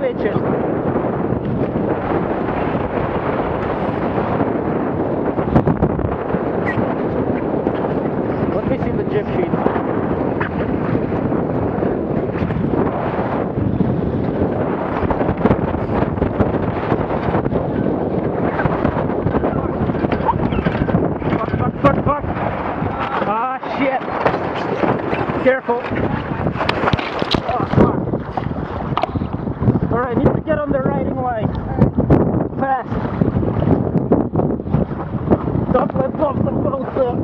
pitch it. Let me see the jib sheet. Fuck. Ah, shit. Careful. Alright, need to get on the riding line. Fast. Don't let off the boat up.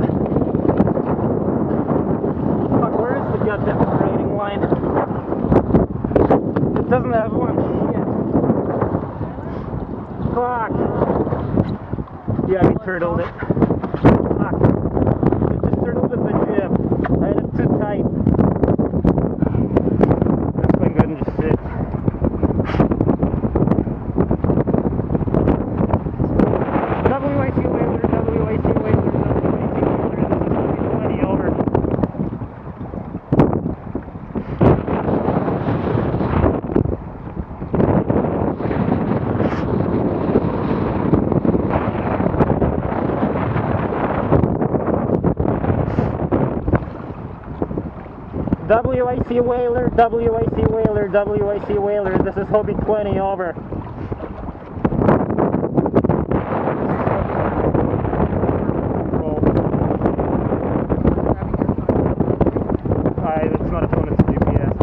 Fuck, where is the goddamn riding line? It doesn't have one. Shit. Fuck. Yeah, we turtled it. Fuck. We just turtled with the jib. I had it too tight. This thing couldn't just sit. WIC whaler, WIC whaler, WIC whaler. This is plenty over. WIC whaler, WIC whaler, WIC whaler. This is Hobie 20 over. It's not a phone, it's a GPS.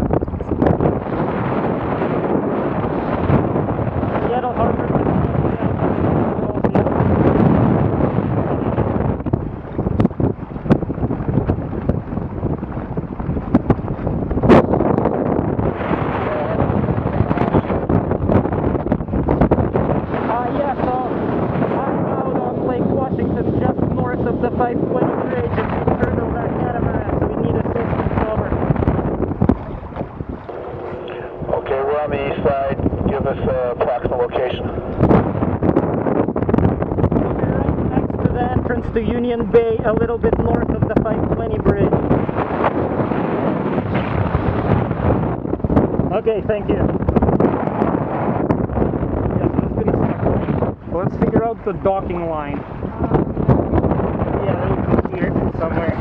Seattle Harbor. Just north of the 520 bridge and we turtled our catamaran, so we need assistance, over. Okay, we're on the east side. Give us approximate location. We're right next to the entrance to Union Bay, a little bit north of the 520 bridge. Okay, thank you. Yeah, so it's gonna suck. Let's figure out the docking line. Yeah, it'll be here somewhere.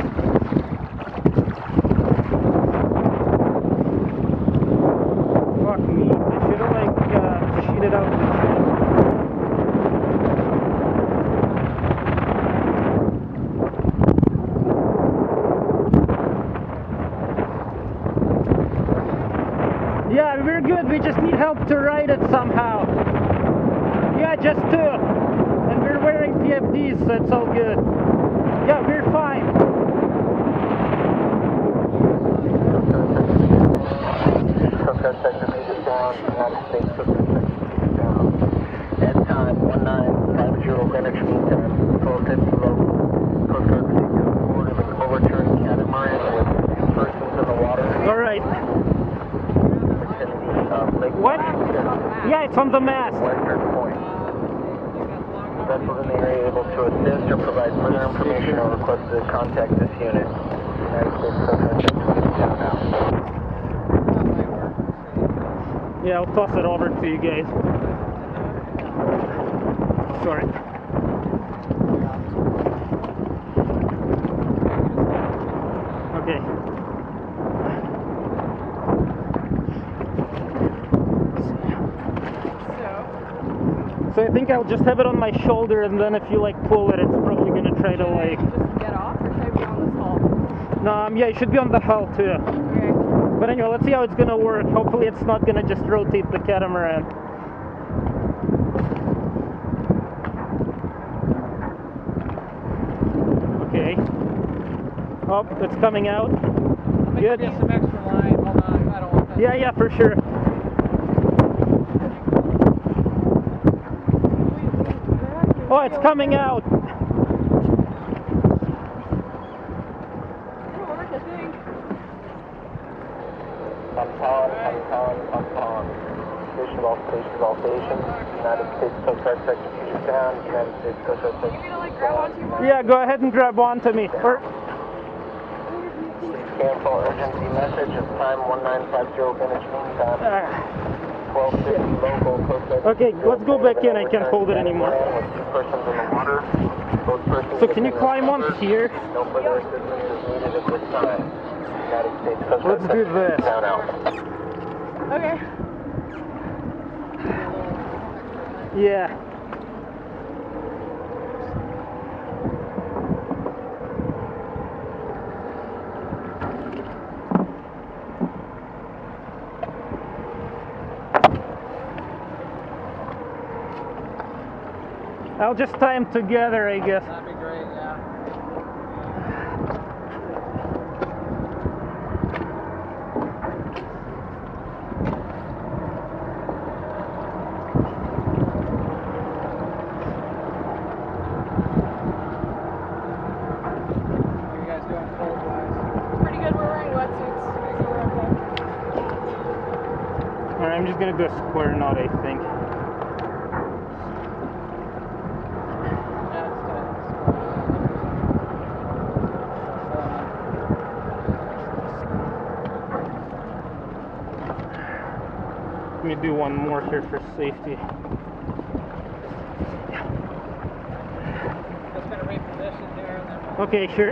Fuck me. I should have sheeted out the shit. Yeah, we're good. We just need help to ride it somehow. Yeah, just two. And we're wearing PFDs, so it's all good. Yeah, we're fine. Coast Guard sector meters down, United States Coast Guard sector meters down. At time 1950 Greenwich Mean Time, 1250 local. Coast Guard sector reported an overturned catamaran with two persons in the water. Alright. What? Yeah, it's on the mast. Western Point. Vessels in the area able to assist or provide further information or request to contact this unit. United States Coast Guard sector meters down now. Yeah, I'll toss it over to you guys. Sorry. Okay. So I think I'll just have it on my shoulder, and then if you like pull it, it's probably gonna try to like... Just get off, or should I be on this hull? No, yeah, it should be on the hull too. Okay. But anyway, let's see how it's gonna work. Hopefully it's not gonna just rotate the catamaran. Okay. Oh, it's coming out. Good. Get some extra line. Hold on, I don't want that. Yeah, for sure. Oh, it's coming out. Pump on. Station all stations. United States Coast Guard sector meters down. United States Coast Guard sector meters down. Yeah, go ahead and grab onto me. Please cancel urgency message. It's time 1950 Greenwich Mean Time. 12:50. Okay, let's go back in. I can't hold it anymore. So can you climb on here? No further assistance is needed at this time. United States Coast Guard Let's do this. down out. Okay. Yeah. I'll just tie them together, I guess. That'd be great, yeah. How are you guys doing cold-wise? Pretty good. We're wearing wetsuits, so we're okay. Alright, I'm just gonna do a square knot, I think. Let me do one more here for safety. Just gonna reposition here and then Okay, sure.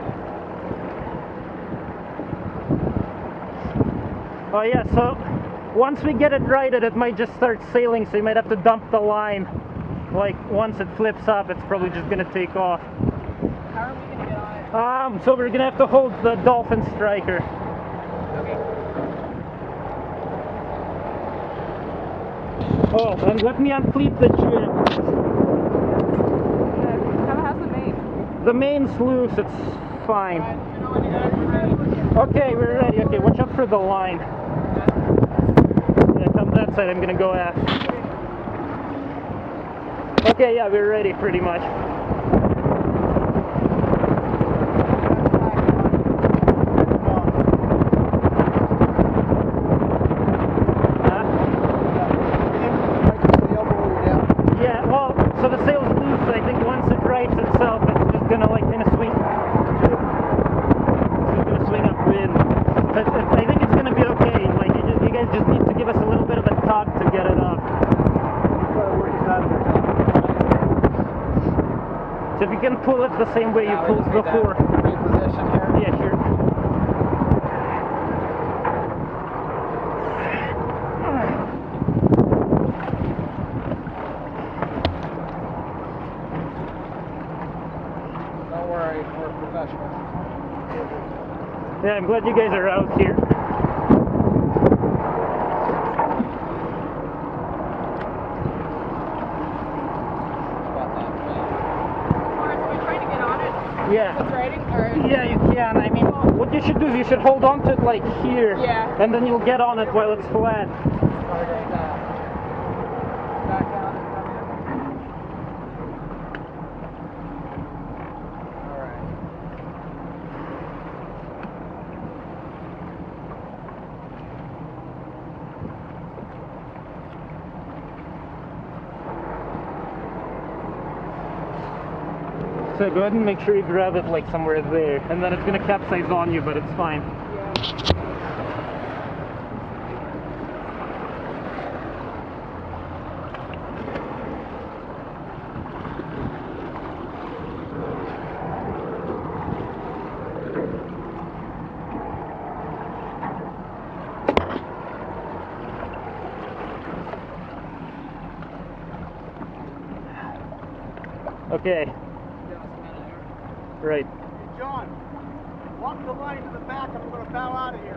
Oh yeah, so once we get it righted, it might just start sailing, so you might have to dump the line. Like, once it flips up, it's probably just gonna take off. how are we gonna get on it? So we're gonna have to hold the dolphin striker. Okay. Oh, and let me uncleat the jib. How's the main? The main's loose, it's fine. You know when you guys are ready. Okay, we're ready. Okay, watch out for the line. Yeah, come that side, I'm gonna go aft. Okay, yeah, we're ready pretty much. Yeah, well, so the sail's loose, so I think once it rights itself, it's just gonna like kind of swing. It's just gonna swing upwind. But I think it's gonna be okay. Like, you guys just need to give us a little bit of a tug to get it up. So if you can pull it the same way you pulled before. Reposition here. Yeah, sure. Don't worry, we're professionals. Yeah, I'm glad you guys are out here. About that. Morris, are we trying to get on it? Yeah. With writing? Or... Yeah, you can. I mean, what you should do is you should hold on to it like here. Yeah. And then you'll get on it while it's flat. Back down and come in. Alright. So go ahead and make sure you grab it like somewhere there. And then it's going to capsize on you, but it's fine. Okay. Right. Hey, John, walk the line to the back. I'm going to bow out of here.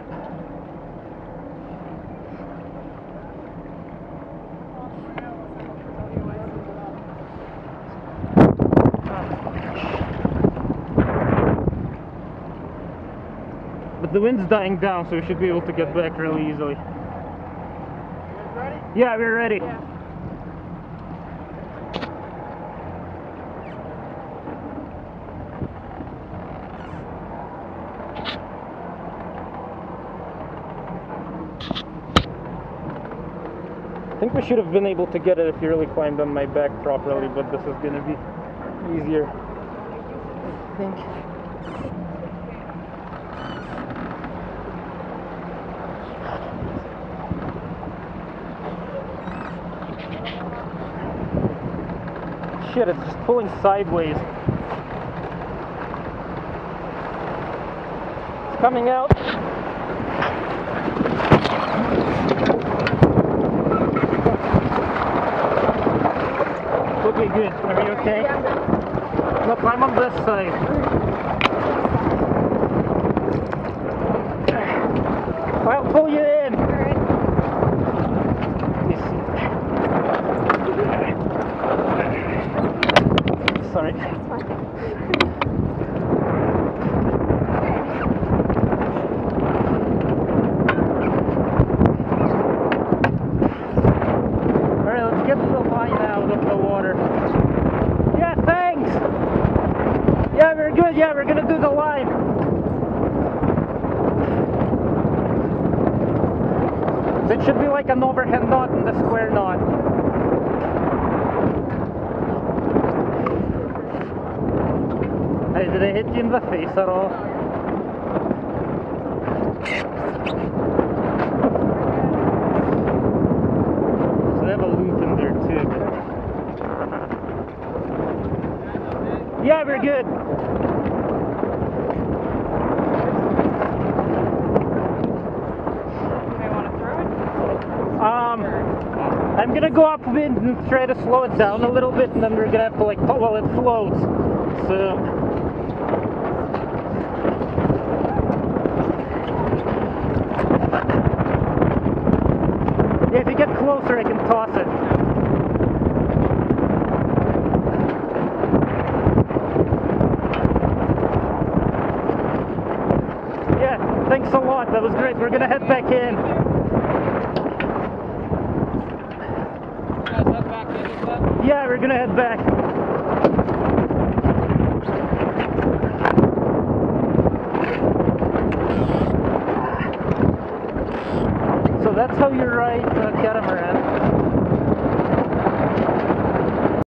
But the wind's dying down, so we should be able to get back really easily. You guys ready? Yeah, we're ready. Yeah. I think we should have been able to get it if you really climbed on my back properly, but this is going to be easier, I think. shit, it's just pulling sideways. It's coming out. Okay, good. Are you okay? Look, I'm on this side. I'll pull you in. Let me see. Sorry. Alright, let's get the line out of the water. Yeah, thanks! Yeah, we're good. Yeah, we're gonna do the line. So it should be like an overhand knot and the square knot. Hey, did I hit you in the face at all? So they have a loop in there too. But... Yeah, we're good. I'm gonna go upwind and try to slow it down a little bit, and then we're gonna have to like pull while it floats. So yeah, if you get closer, I can toss it. Yeah, thanks a lot. That was great. We're gonna head back in. Yeah, we're gonna head back. So that's how you ride a catamaran.